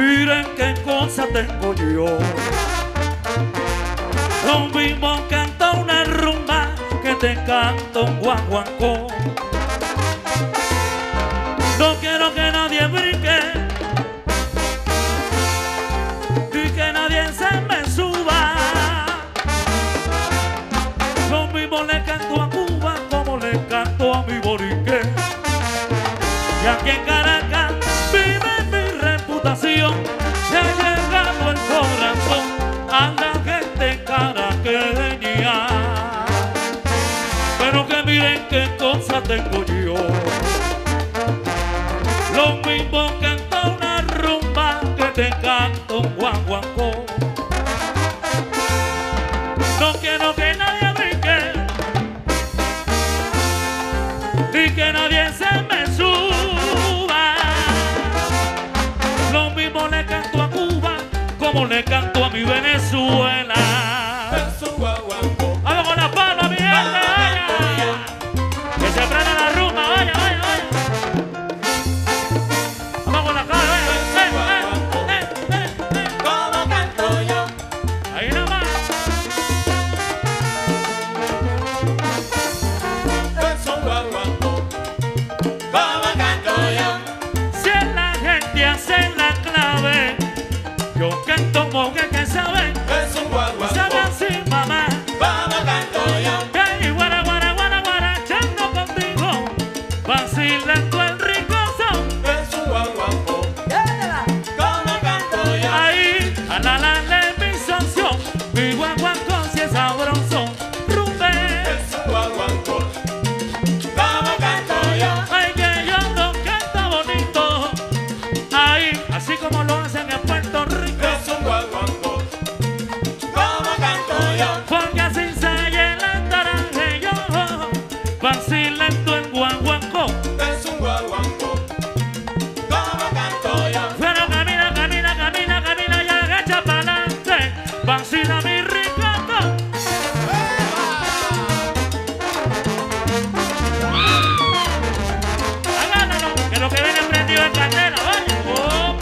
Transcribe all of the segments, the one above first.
Miren qué cosa tengo yo. Lo mismo canta una rumba que te canta un guaguancó. No quiero que nadie brinque y que nadie se me suba. Lo mismo le canto a Cuba como le canto a mi borique. Y aquí en Caracas vive mi reputación. Se ha llegado el corazón a la gente caraqueña. Pero que miren qué cosa tengo yo. Lo mismo canta una rumba que te canto un guaguancó. No quiero que nadie brinque y que nadie se me suba. Lo mismo le canto a Cuba como le canto a mi Venezuela. Vamos con la palma, mi gente, vaya. Que se prenda la rumba, vaya, vaya, vaya. Vamos con la cara, vaya. Como canto yo. Ahí nada más. Es un guaguancó. Como canto yo. Si la gente hace la clave, yo canto con el que sabe. Es un guaguancó. Sabe así, mamá. Como canto yo. Que guara, guara, guara, guara, echando contigo, vacilando el rico son. Es un guaguancó. Como canto yo. Ahí, a la mi socio, mi guaguancó si es sabroso. Rumbe, Es un guaguancó. Como canto yo. ay que yo lo canto bonito. Ahí, así como lo hacen en Puerto Rico. Es un guaguancó. Como canto yo. Porque así se llena el tarangello, vacilando el guaguancó. Es un guaguancó. Como canto yo. Pero camina, camina, camina, camina y agacha pa'lante, vacila mi ricoto. Agárralo, que lo que viene prendido en candela, vaya. Oh.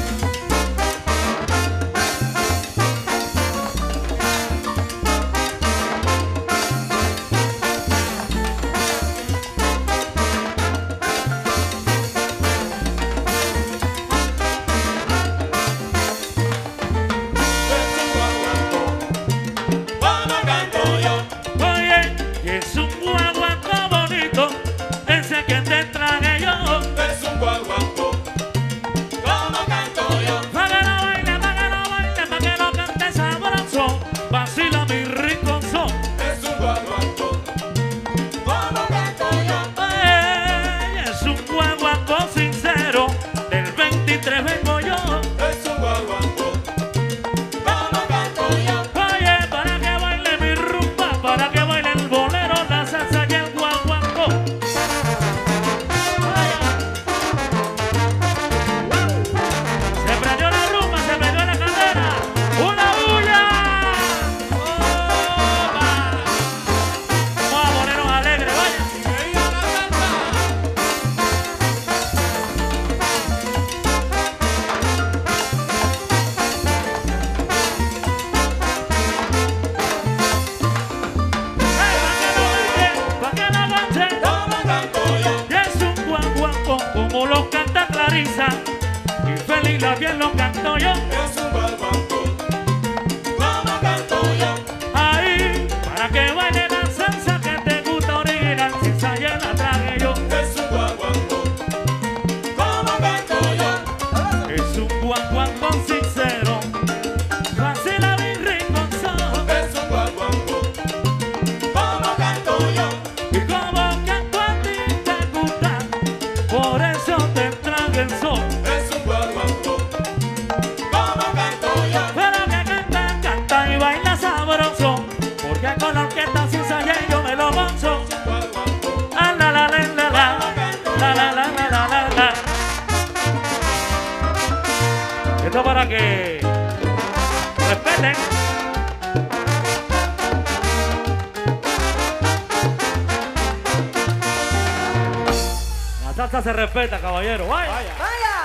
Es un guaguancó. Como canto yo. Oye, que es un guaguancó bonito, ese que te traje yo. Es un guaguancó. Como canto yo. Pa' que lo baile, pa' que lo baile, pa' que lo cante sabroso, vacila mi rico son. Es un guaguancó. Como canto yo. Es un guaguancó sincero, del 23 vengo yo. Es un guaguancó. Como canto yo. Oye, para que baile mi rumba, para que baile el bolero, la salsa y el guaguancó. Vaya. Se prendió la rumba, se prendió la candela. ¡Una bulla! ¡Opa! Vamos a ponernos alegres, vaya. Pa' que la noche Como canto yo. y es un guaguancó como lo canta Clarisa y feliz la bien lo canto yo. Es un guaguancó. Como canto yo. Ahí, para que baile la salsa que te gusta original, si sale la traje yo. Es un guaguancó. Como canto yo. Es un guaguancó sincero, vacila mi rinconzón. Es un guaguancó. Como canto yo. Y como canto a ti te gusta, por eso te traje el sol. Es un guaguancó. Como canto yo. Pero que canta, canta y baila sabroso, porque con la orquesta sin salle yo me lo gozo. Guaguancó. Ah, la la la la la, la la la la la la la. Esto para que respeten. La salsa se respeta, caballero. Vaya. Vaya.